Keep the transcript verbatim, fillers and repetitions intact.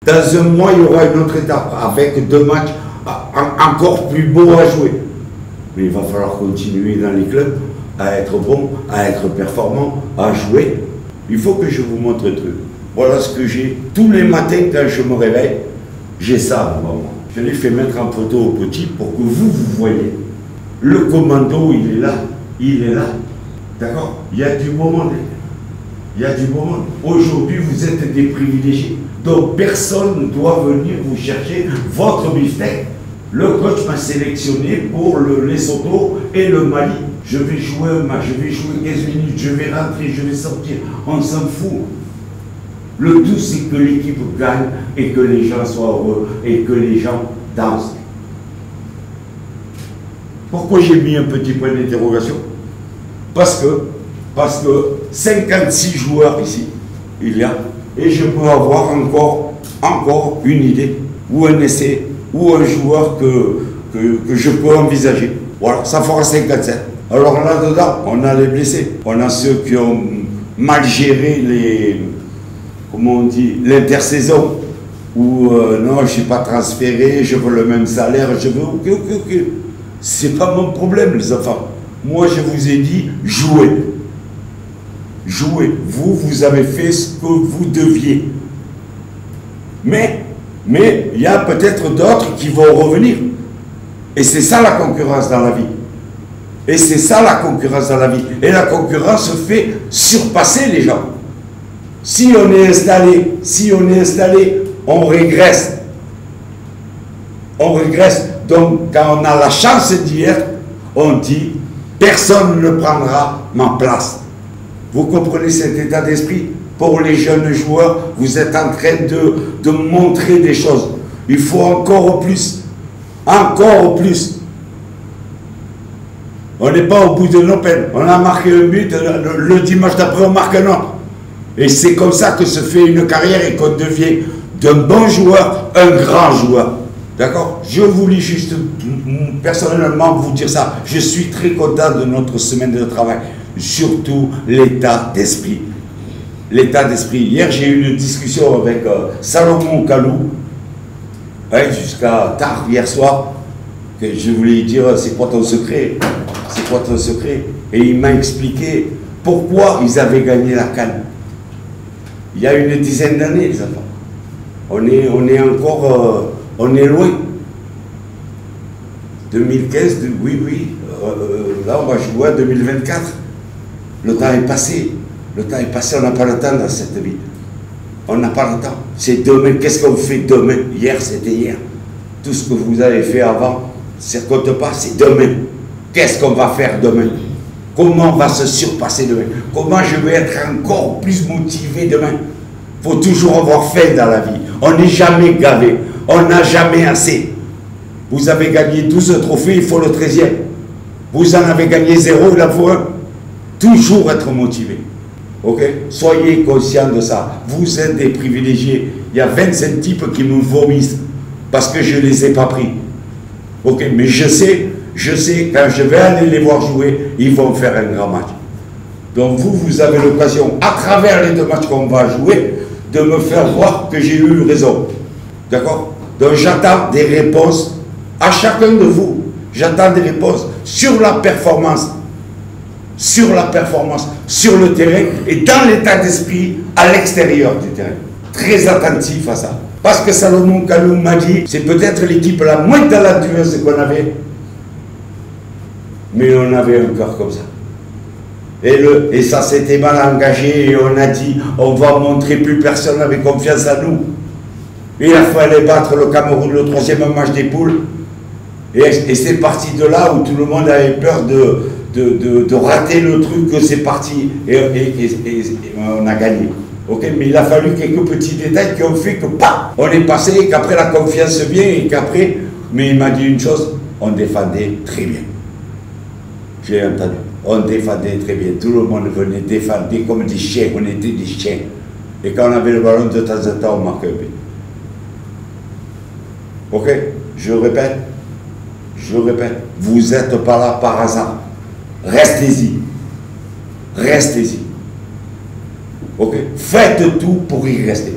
Dans un mois, il y aura une autre étape avec deux matchs encore plus beaux à jouer. Mais il va falloir continuer dans les clubs à être bon, à être performant, à jouer. Il faut que je vous montre un truc. Voilà ce que j'ai. Tous les matins, quand je me réveille, j'ai ça devant moi. Je l'ai fait mettre en photo au petit pour que vous, vous voyez. Le commando, il est là. Il est là. D'accord? Il y a du beau monde. Il y a du beau monde. Aujourd'hui, vous êtes des privilégiés. Donc, personne ne doit venir vous chercher votre beefsteak. Le coach m'a sélectionné pour le Lesotho et le Mali. Je vais jouer un match, je vais jouer quinze minutes, je vais rentrer, je vais sortir. On s'en fout. Le tout, c'est que l'équipe gagne et que les gens soient heureux et que les gens dansent. Pourquoi j'ai mis un petit point d'interrogation? Parce que, parce que cinquante-six joueurs ici, il y a, et je peux avoir encore, encore une idée, ou un essai, ou un joueur que, que, que je peux envisager. Voilà, ça fera cinquante-sept. Alors là-dedans, on a les blessés, on a ceux qui ont mal géré les, comment on dit, l'intersaison, ou euh, non, je ne suis pas transféré, je veux le même salaire, je veux, ok, ok, ok. C'est pas mon problème, les enfants. Moi, je vous ai dit, jouez. Jouez. Vous, vous avez fait ce que vous deviez. Mais, mais, il y a peut-être d'autres qui vont revenir. Et c'est ça la concurrence dans la vie. Et c'est ça la concurrence dans la vie. Et la concurrence fait surpasser les gens. Si on est installé, si on est installé, on régresse. On régresse. Donc, quand on a la chance d'y être, on dit, personne ne prendra ma place. Vous comprenez cet état d'esprit? Pour les jeunes joueurs, vous êtes en train de, de montrer des choses. Il faut encore plus. Encore plus. On n'est pas au bout de nos peines. On a marqué un but, le, le dimanche d'après, on marque un autre. Et c'est comme ça que se fait une carrière et qu'on devient d'un bon joueur un grand joueur. D'accord? Je voulais juste personnellement vous dire ça. Je suis très content de notre semaine de travail. Surtout l'état d'esprit. L'état d'esprit. Hier, j'ai eu une discussion avec euh, Salomon Kalou, hein, jusqu'à tard hier soir, que je voulais dire c'est quoi ton secret? C'est quoi ton secret? Et il m'a expliqué pourquoi ils avaient gagné la CAN. Il y a une dizaine d'années, les enfants. On est, on est encore... Euh, on est loin. deux mille quinze, de, oui, oui. Euh, là, on va jouer à deux mille vingt-quatre. Le temps est passé. Le temps est passé, on n'a pas le temps dans cette vie. On n'a pas le temps. C'est demain. Qu'est-ce qu'on fait demain? Hier, c'était hier. Tout ce que vous avez fait avant, ça ne compte pas, c'est demain. Qu'est-ce qu'on va faire demain? Comment on va se surpasser demain? Comment je vais être encore plus motivé demain? Il faut toujours avoir faim dans la vie. On n'est jamais gavé. On n'a jamais assez. Vous avez gagné douze trophées, il faut le treizième. Vous en avez gagné zéro, il en faut un. Toujours être motivé. Ok? Soyez conscients de ça. Vous êtes des privilégiés. Il y a vingt-cinq types qui me vomissent parce que je ne les ai pas pris. Ok? Mais je sais, je sais, quand je vais aller les voir jouer, ils vont faire un grand match. Donc vous, vous avez l'occasion, à travers les deux matchs qu'on va jouer, de me faire voir que j'ai eu raison. D'accord? Donc j'attends des réponses à chacun de vous. J'attends des réponses sur la performance. Sur la performance, sur le terrain et dans l'état d'esprit à l'extérieur du terrain. Très attentif à ça. Parce que Salomon Kalou m'a dit, c'est peut-être l'équipe la moins talentueuse qu'on avait, mais on avait un cœur comme ça. Et, le, et ça s'était mal engagé et on a dit, on va montrer plus personne avec confiance à nous. Et il a fallu battre le Cameroun, le troisième match des poules. Et, et c'est parti de là où tout le monde avait peur de, de, de, de rater le truc, que c'est parti. Et, et, et, et, et on a gagné. Okay, mais il a fallu quelques petits détails qui ont fait que, bah, on est passé et qu'après la confiance vient et qu'après, mais il m'a dit une chose, on défendait très bien. J'ai entendu. On défendait très bien. Tout le monde venait défendre comme des chiens. On était des chiens. Et quand on avait le ballon, de temps en temps, on marquait un but. Ok? Je répète. Je répète. Vous n'êtes pas là par hasard. Restez-y. Restez-y. Ok? Faites tout pour y rester.